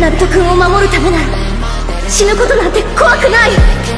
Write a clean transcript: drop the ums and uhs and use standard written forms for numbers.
ナルト君を守るためなら死ぬことなんて怖くない。